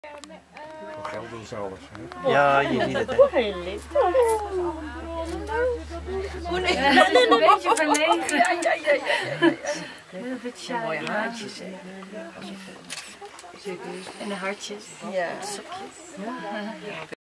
Voor geld doen ze alles. Hè? Ja, je ziet het. Hè. Heel lief. Een beetje verlegen. Een beetje shy. Mooie haartjes, hè. En de hartjes. Ja. Sokjes.